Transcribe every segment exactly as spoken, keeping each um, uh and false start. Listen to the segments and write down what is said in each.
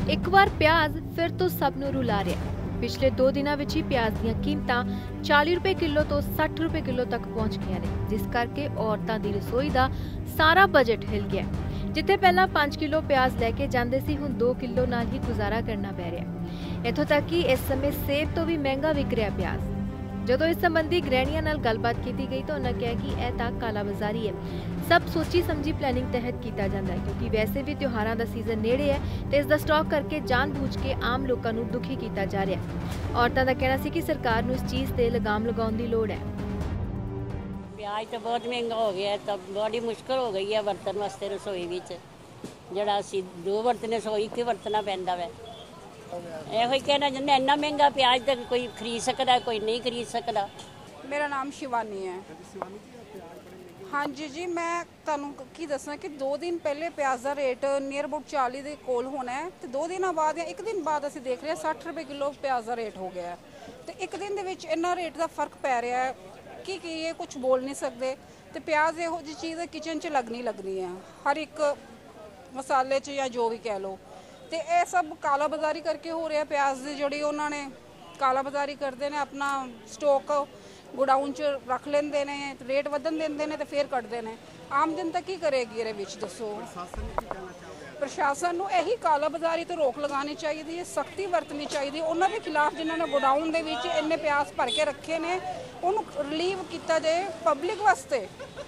एक बार प्याज फिर तो सब नूं रुला रहा। पिछले दो दिनों विच ही प्याज दीयां कीमतां चाली रुपए किलो तो सठ रुपए किलो तक पहुंच गईयां ने, जिस करके औरतां दी रसोई दा सारा बजट हिल गया। जिथे पहला पांच किलो प्याज लैके जांदे सी, हुण दो किलो नाल ही गुजारा करना पै रहा। इत्थों तक कि इस समय सेब तो भी महंगा विक रहा प्याज। जदों इस संबंधी गृहणियां नाल गलबात की गई तो उन्होंने कहा कि यह तां कालाबाजारी है, सब सोची समझी प्लैनिंग तहत किया जाता है, क्योंकि वैसे भी त्योहारों का सीजन नेड़े है तो इसका स्टॉक करके जानबूझ के आम लोगों को दुखी किया जा रहा है। औरतों का कहना है कि सरकार को इस चीज़ से लगाम लगाने की लोड़ है। प्याज तो बहुत महंगा हो गया है, तब बड़ी मुश्किल हो गई है बर्तन वास्ते रसोई विच। जिहड़ा असीं दो बर्तन रसोई एक वरतना पैंदा वै। ਇਹੋ ਹੀ कहना चाहते, इन्ना महंगा प्याज तो कोई खरीद सकता है, कोई नहीं खरीद सकता। मेरा नाम शिवानी है। हाँ जी जी, मैं तुहानूं की दसां कि दो दिन पहले प्याज का रेट नीयर अबाउट चाली के कोल होना है, तो दो दिन बाद या एक दिन बाद असीं देख रहे हैं सठ रुपए किलो प्याज का रेट हो गया है। तो एक दिन दे विच इन्ना रेट का फर्क पै रहा है कि की ये कुछ बोल नहीं सकते। तो प्याज इहो जी चीज़ है किचन च लगनी लगनी है, हर एक मसाले च या जो भी कह लो। तो यह सब काला बाजारी करके हो रहा। प्याज की जी उन्होंने काला बाजारी करते हैं, अपना स्टॉक गोडाउन च रख लेंदे ने, रेट वधन देंदे ने तो फिर कटते हैं। आम जनता की करेगी ये विच दसो। प्रशासन को यही काला बाजारी तो रोक लगानी चाहिए, सख्ती वरतनी चाहिए। उन्होंने खिलाफ जिन्होंने गोडाउन के इन्ने प्याज भर के रखे ने, उन्होंने रिलीव किया जाए पब्लिक वास्ते,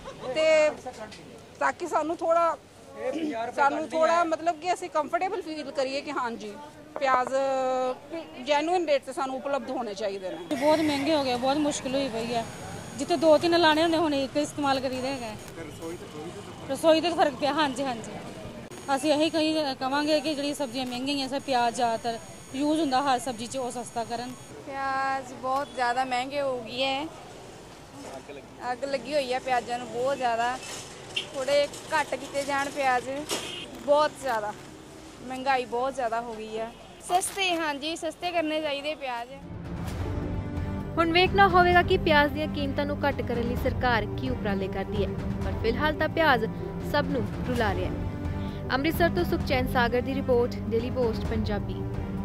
ताकि सानू थोड़ा सानू थोड़ा मतलब कि असी कंफर्टेबल फील करिए कि हाँ जी प्याज जैनुइन रेट से सानू उपलब्ध होने चाहिए। बहुत महंगे हो गए, बहुत मुश्किल हुई पई है। जिते दो तीन लाने होंगे हुण एक इस्तेमाल करी दे है। रसोई तो फर्क पिया। हाँ जी हाँ जी, असीं यही कही कहांगे कि जिहड़ी सब्जियां महंगियां हैं, प्याज ज़्यादातर यूज हुंदा हर सब्जी च, वो सस्ता करन। प्याज बहुत ज़्यादा महंगे हो गई है, अग लगी हुई है प्याज़ों नूं बहुत ज़्यादा। थोड़े घट किए जान प्याज, बहुत ज़्यादा महंगाई बहुत ज़्यादा हो गई है। सस्ते, हाँ जी सस्ते करने चाहिए प्याज। हुण वेखना होवेगा कि प्याज दी कीमतां नूं घट करने लई सरकार की उपराले करदी है, पर फिलहाल तां प्याज सब नूं रुला रिहा है। अमृतसर तो सुखचैन सागर दी रिपोर्ट, डेली पोस्ट पंजाबी।